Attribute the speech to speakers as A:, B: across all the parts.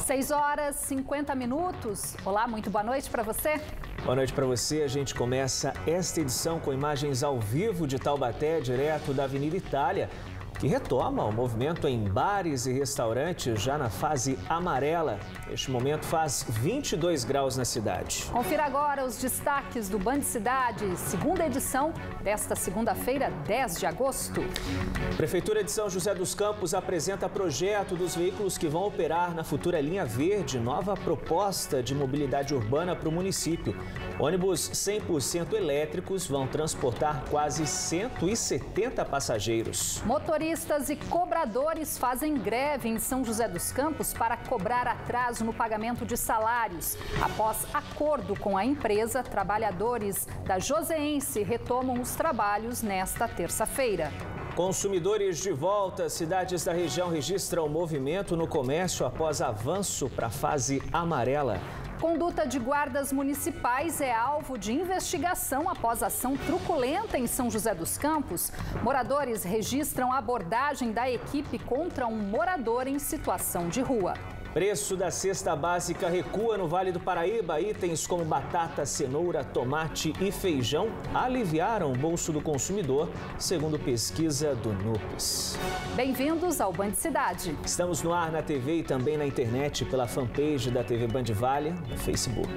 A: 6h50. Olá, muito boa noite para você.
B: Boa noite para você. A gente começa esta edição com imagens ao vivo de Taubaté, direto da Avenida Itália, que retoma o movimento em bares e restaurantes já na fase amarela. Neste momento faz 22 graus na cidade.
A: Confira agora os destaques do Band Cidade, segunda edição desta segunda-feira, 10 de agosto.
B: Prefeitura de São José dos Campos apresenta projeto dos veículos que vão operar na futura linha verde, nova proposta de mobilidade urbana para o município. Ônibus 100% elétricos vão transportar quase 170 passageiros.
A: Motoristas e cobradores fazem greve em São José dos Campos para cobrar atraso no pagamento de salários. Após acordo com a empresa, trabalhadores da Joseense retomam os trabalhos nesta terça-feira.
B: Consumidores de volta, cidades da região registram movimento no comércio após avanço para a fase amarela.
A: Conduta de guardas municipais é alvo de investigação após ação truculenta em São José dos Campos. Moradores registram a abordagem da equipe contra um morador em situação de rua.
B: Preço da cesta básica recua no Vale do Paraíba. Itens como batata, cenoura, tomate e feijão aliviaram o bolso do consumidor, segundo pesquisa do NUPES.
A: Bem-vindos ao Band Cidade.
B: Estamos no ar na TV e também na internet pela fanpage da TV Band Vale no Facebook.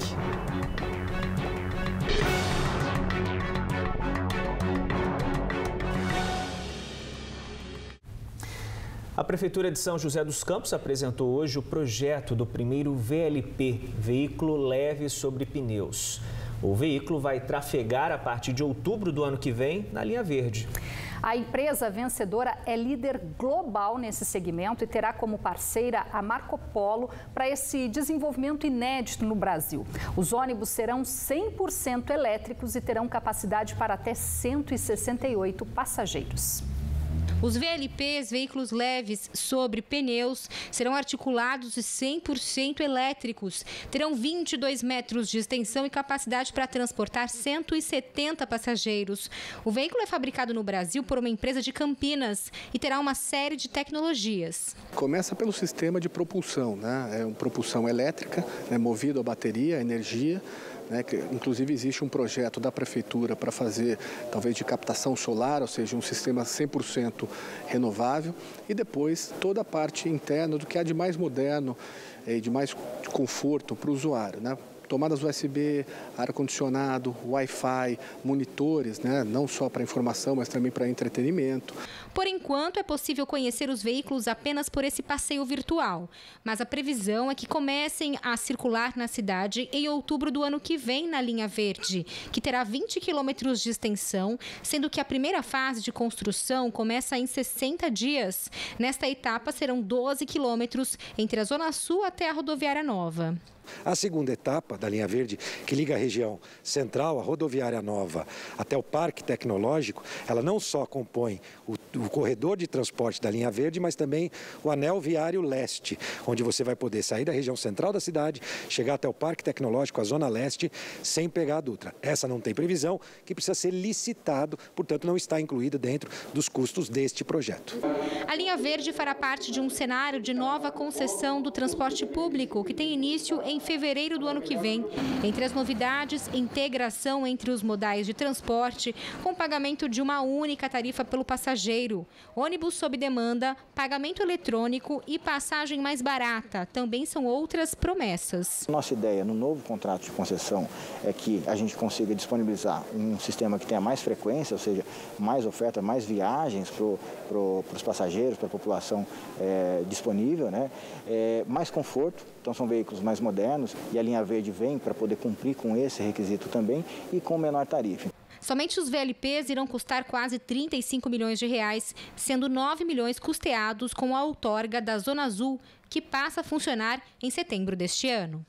B: A Prefeitura de São José dos Campos apresentou hoje o projeto do primeiro VLP, Veículo Leve sobre Pneus. O veículo vai trafegar a partir de outubro do ano que vem na linha verde.
A: A empresa vencedora é líder global nesse segmento e terá como parceira a Marco Polo para esse desenvolvimento inédito no Brasil. Os ônibus serão 100% elétricos e terão capacidade para até 168 passageiros.
C: Os VLPs, veículos leves sobre pneus, serão articulados e 100% elétricos. Terão 22 metros de extensão e capacidade para transportar 170 passageiros. O veículo é fabricado no Brasil por uma empresa de Campinas e terá uma série de tecnologias.
D: Começa pelo sistema de propulsão, né? É uma propulsão elétrica, movido a bateria, a energia. Inclusive existe um projeto da Prefeitura para fazer talvez de captação solar, ou seja, um sistema 100% renovável, e depois toda a parte interna do que há de mais moderno e de mais conforto para o usuário, né? Tomadas USB, ar-condicionado, Wi-Fi, monitores, não só para informação, mas também para entretenimento.
C: Por enquanto, é possível conhecer os veículos apenas por esse passeio virtual. Mas a previsão é que comecem a circular na cidade em outubro do ano que vem na linha verde, que terá 20 quilômetros de extensão, sendo que a primeira fase de construção começa em 60 dias. Nesta etapa, serão 12 quilômetros entre a Zona Sul até a Rodoviária Nova.
E: A segunda etapa da linha verde, que liga a região central, a rodoviária nova, até o Parque Tecnológico, ela não só compõe o corredor de transporte da linha verde, mas também o anel viário leste, onde você vai poder sair da região central da cidade, chegar até o Parque Tecnológico, a Zona Leste, sem pegar a Dutra. Essa não tem previsão, que precisa ser licitado, portanto não está incluída dentro dos custos deste projeto.
C: A linha verde fará parte de um cenário de nova concessão do transporte público, que tem início em fevereiro do ano que vem. Entre as novidades, integração entre os modais de transporte, com pagamento de uma única tarifa pelo passageiro, ônibus sob demanda, pagamento eletrônico e passagem mais barata. Também são outras promessas.
F: Nossa ideia no novo contrato de concessão é que a gente consiga disponibilizar um sistema que tenha mais frequência, ou seja, mais oferta, mais viagens para os passageiros, para a população disponível, mais conforto. Então são veículos mais modernos e a linha verde vem para poder cumprir com esse requisito também e com menor tarifa.
C: Somente os VLPs irão custar quase 35 milhões de reais, sendo 9 milhões custeados com a outorga da Zona Azul, que passa a funcionar em setembro deste ano.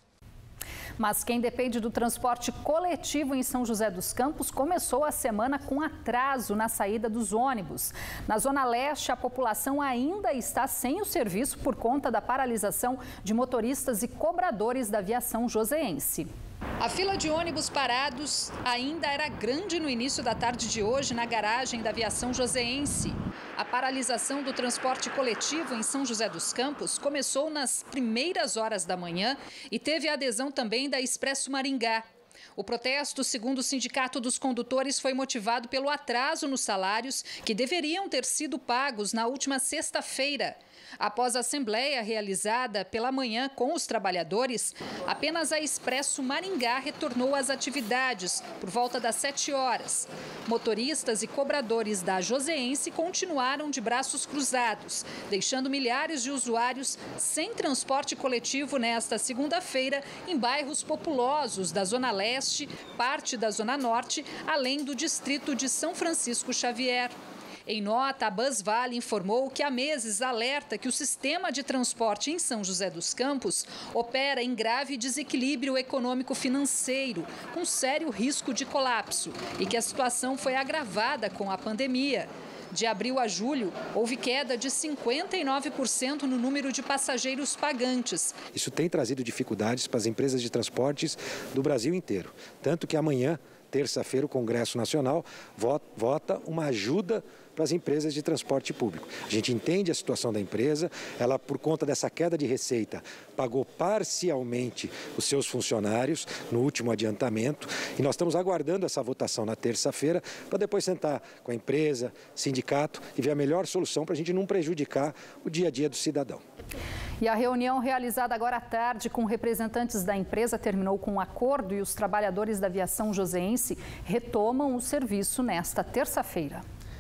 A: Mas quem depende do transporte coletivo em São José dos Campos começou a semana com atraso na saída dos ônibus. Na Zona Leste, a população ainda está sem o serviço por conta da paralisação de motoristas e cobradores da aviação joseense. A fila de ônibus parados ainda era grande no início da tarde de hoje na garagem da aviação joseense. A paralisação do transporte coletivo em São José dos Campos começou nas primeiras horas da manhã e teve a adesão também da Expresso Maringá. O protesto, segundo o Sindicato dos Condutores, foi motivado pelo atraso nos salários que deveriam ter sido pagos na última sexta-feira. Após a assembleia realizada pela manhã com os trabalhadores, apenas a Expresso Maringá retornou às atividades por volta das 7 horas. Motoristas e cobradores da Joseense continuaram de braços cruzados, deixando milhares de usuários sem transporte coletivo nesta segunda-feira em bairros populosos da Zona Leste, parte da Zona Norte, além do distrito de São Francisco Xavier. Em nota, a Busvale informou que há meses alerta que o sistema de transporte em São José dos Campos opera em grave desequilíbrio econômico-financeiro, com sério risco de colapso, e que a situação foi agravada com a pandemia. De abril a julho, houve queda de 59% no número de passageiros pagantes.
E: Isso tem trazido dificuldades para as empresas de transportes do Brasil inteiro. Tanto que amanhã, terça-feira, o Congresso Nacional vota uma ajuda para as empresas de transporte público. A gente entende a situação da empresa, ela, por conta dessa queda de receita, pagou parcialmente os seus funcionários no último adiantamento e nós estamos aguardando essa votação na terça-feira para depois sentar com a empresa, sindicato e ver a melhor solução para a gente não prejudicar o dia a dia do cidadão.
A: E a reunião realizada agora à tarde com representantes da empresa terminou com um acordo e os trabalhadores da aviação joseense retomam o serviço nesta terça-feira.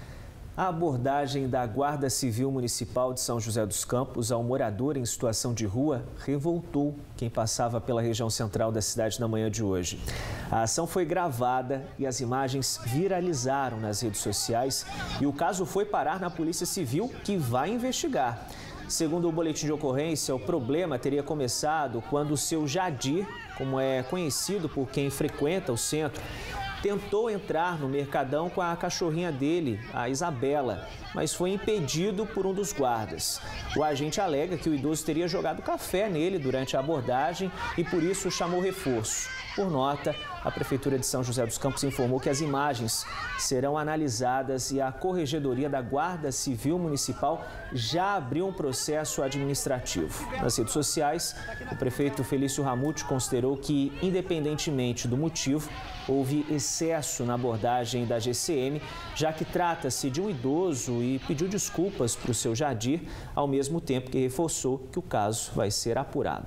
B: A abordagem da Guarda Civil Municipal de São José dos Campos ao morador em situação de rua revoltou quem passava pela região central da cidade na manhã de hoje. A ação foi gravada e as imagens viralizaram nas redes sociais e o caso foi parar na Polícia Civil, que vai investigar. Segundo o boletim de ocorrência, o problema teria começado quando o seu Jadir, como é conhecido por quem frequenta o centro, tentou entrar no Mercadão com a cachorrinha dele, a Isabela, mas foi impedido por um dos guardas. O agente alega que o idoso teria jogado café nele durante a abordagem e por isso chamou reforço. Por nota, a Prefeitura de São José dos Campos informou que as imagens serão analisadas e a Corregedoria da Guarda Civil Municipal já abriu um processo administrativo. Nas redes sociais, o prefeito Felício Ramute considerou que, independentemente do motivo, houve excesso na abordagem da GCM, já que trata-se de um idoso e pediu desculpas para o seu Jadir, ao mesmo tempo que reforçou que o caso vai ser apurado.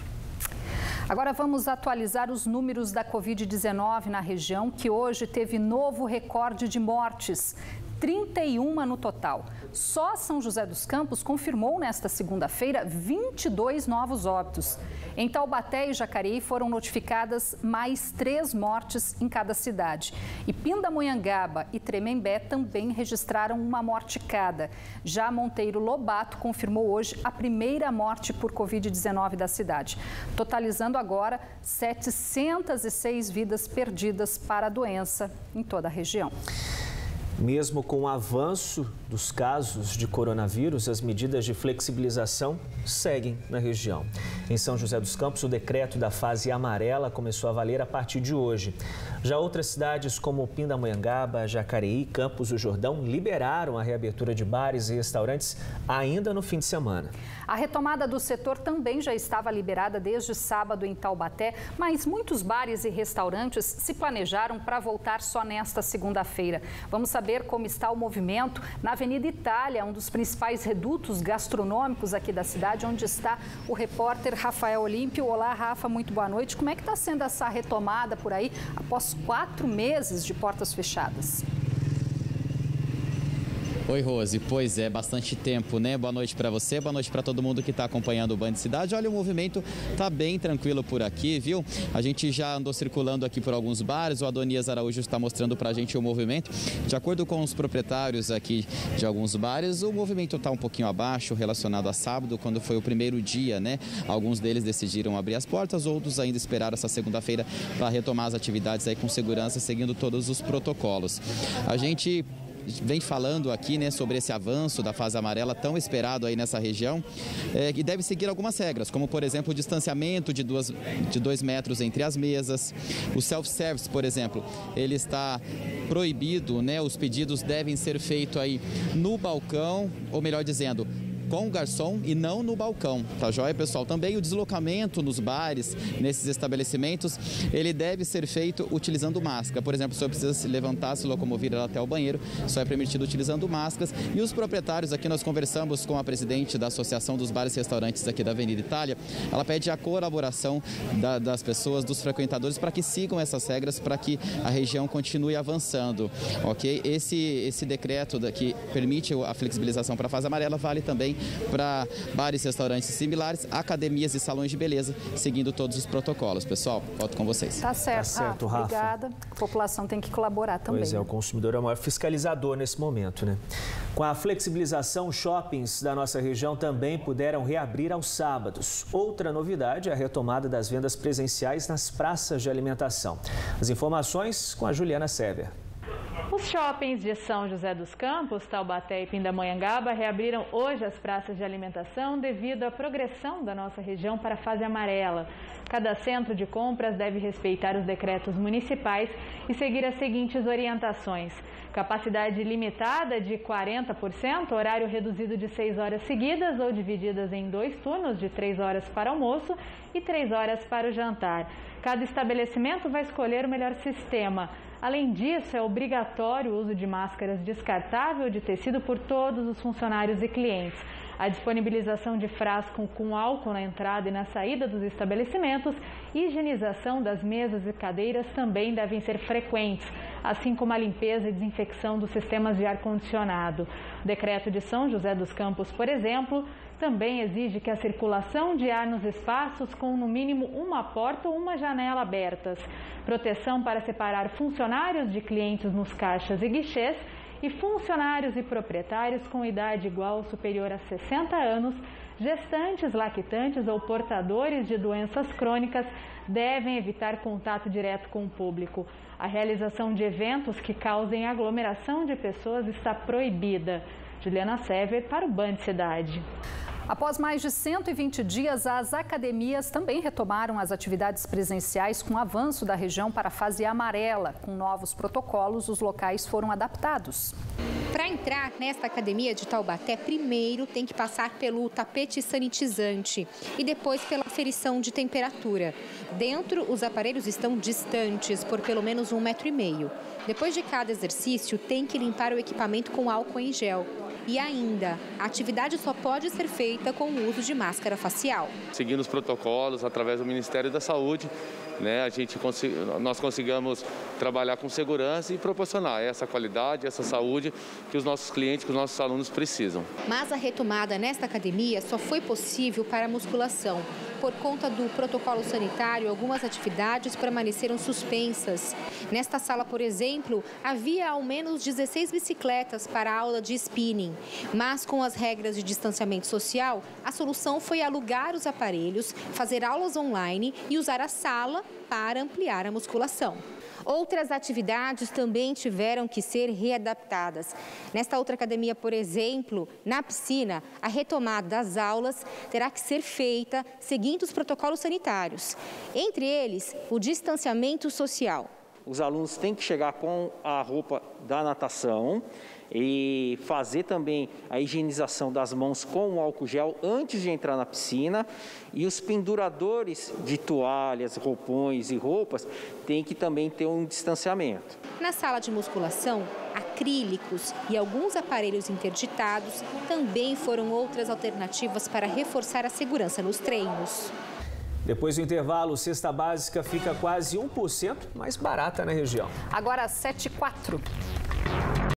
A: Agora vamos atualizar os números da Covid-19 na região, que hoje teve novo recorde de mortes. 31 no total. Só São José dos Campos confirmou nesta segunda-feira 22 novos óbitos. Em Taubaté e Jacareí foram notificadas mais 3 mortes em cada cidade. E Pindamonhangaba e Tremembé também registraram uma morte cada. Já Monteiro Lobato confirmou hoje a primeira morte por Covid-19 da cidade, totalizando agora 706 vidas perdidas para a doença em toda a região.
B: Mesmo com o avanço dos casos de coronavírus, as medidas de flexibilização seguem na região. Em São José dos Campos, o decreto da fase amarela começou a valer a partir de hoje. Já outras cidades como Pindamonhangaba, Jacareí e Campos do Jordão liberaram a reabertura de bares e restaurantes ainda no fim de semana.
A: A retomada do setor também já estava liberada desde sábado em Taubaté, mas muitos bares e restaurantes se planejaram para voltar só nesta segunda-feira. Vamos saber como está o movimento na Avenida Itália, um dos principais redutos gastronômicos aqui da cidade, onde está o repórter Rafael Olímpio. Olá, Rafa, muito boa noite. Como é que está sendo essa retomada por aí após 4 meses de portas fechadas?
G: Oi, Rose. Pois é, bastante tempo, né? Boa noite para você, boa noite para todo mundo que está acompanhando o Band Cidade. Olha, o movimento tá bem tranquilo por aqui, viu? A gente já andou circulando aqui por alguns bares, o Adonias Araújo está mostrando para a gente o movimento. De acordo com os proprietários aqui de alguns bares, o movimento está um pouquinho abaixo relacionado a sábado, quando foi o primeiro dia, né? Alguns deles decidiram abrir as portas, outros ainda esperaram essa segunda-feira para retomar as atividades aí com segurança, seguindo todos os protocolos. A gente vem falando aqui, né, sobre esse avanço da fase amarela tão esperado aí nessa região, e deve seguir algumas regras, como por exemplo o distanciamento de 2 metros entre as mesas, o self-service, por exemplo, ele está proibido, né, os pedidos devem ser feitos aí no balcão, ou melhor dizendo, com o garçom e não no balcão, tá joia, pessoal? Também o deslocamento nos bares, nesses estabelecimentos, ele deve ser feito utilizando máscara. Por exemplo, se eu precisa se levantar, se locomover até o banheiro, só é permitido utilizando máscaras. E os proprietários, aqui nós conversamos com a presidente da Associação dos Bares e Restaurantes aqui da Avenida Itália, ela pede a colaboração das pessoas, dos frequentadores, para que sigam essas regras, para que a região continue avançando, ok? Esse decreto que permite a flexibilização para a fase amarela vale também para bares e restaurantes similares, academias e salões de beleza, seguindo todos os protocolos. Pessoal, volto com vocês.
A: Tá certo,
B: Rafa.
A: Obrigada. A população tem que colaborar também.
B: Pois é, o consumidor é o maior fiscalizador nesse momento, né? Com a flexibilização, shoppings da nossa região também puderam reabrir aos sábados. Outra novidade é a retomada das vendas presenciais nas praças de alimentação. As informações com a Juliana Sever.
H: Os shoppings de São José dos Campos, Taubaté e Pindamonhangaba reabriram hoje as praças de alimentação devido à progressão da nossa região para a fase amarela. Cada centro de compras deve respeitar os decretos municipais e seguir as seguintes orientações: capacidade limitada de 40%, horário reduzido de 6 horas seguidas ou divididas em 2 turnos de 3 horas para almoço e 3 horas para o jantar. Cada estabelecimento vai escolher o melhor sistema. Além disso, é obrigatório o uso de máscaras descartável de tecido por todos os funcionários e clientes. A disponibilização de frasco com álcool na entrada e na saída dos estabelecimentos e higienização das mesas e cadeiras também devem ser frequentes, assim como a limpeza e desinfecção dos sistemas de ar-condicionado. O decreto de São José dos Campos, por exemplo, também exige que a circulação de ar nos espaços com no mínimo uma porta ou uma janela abertas, proteção para separar funcionários de clientes nos caixas e guichês e funcionários e proprietários com idade igual ou superior a 60 anos, gestantes, lactantes ou portadores de doenças crônicas devem evitar contato direto com o público. A realização de eventos que causem aglomeração de pessoas está proibida. Juliana Sever para o Band Cidade.
A: Após mais de 120 dias, as academias também retomaram as atividades presenciais com o avanço da região para a fase amarela. Com novos protocolos, os locais foram adaptados.
C: Para entrar nesta academia de Taubaté, primeiro tem que passar pelo tapete sanitizante e depois pela aferição de temperatura. Dentro, os aparelhos estão distantes por pelo menos 1,5 metro. Depois de cada exercício, tem que limpar o equipamento com álcool em gel. E ainda, a atividade só pode ser feita com o uso de máscara facial.
I: Seguindo os protocolos, através do Ministério da Saúde, né, nós conseguimos trabalhar com segurança e proporcionar essa qualidade, essa saúde que os nossos clientes, que os nossos alunos precisam.
C: Mas a retomada nesta academia só foi possível para a musculação. Por conta do protocolo sanitário, algumas atividades permaneceram suspensas. Nesta sala, por exemplo, havia ao menos 16 bicicletas para a aula de spinning. Mas com as regras de distanciamento social, a solução foi alugar os aparelhos, fazer aulas online e usar a sala para ampliar a musculação. Outras atividades também tiveram que ser readaptadas. Nesta outra academia, por exemplo, na piscina, a retomada das aulas terá que ser feita seguindo os protocolos sanitários. Entre eles, o distanciamento social.
J: Os alunos têm que chegar com a roupa da natação e fazer também a higienização das mãos com o álcool gel antes de entrar na piscina. E os penduradores de toalhas, roupões e roupas têm que também ter um distanciamento.
C: Na sala de musculação, acrílicos e alguns aparelhos interditados também foram outras alternativas para reforçar a segurança nos treinos.
B: Depois do intervalo, cesta básica fica quase 1% mais barata na região.
A: Agora 7h04.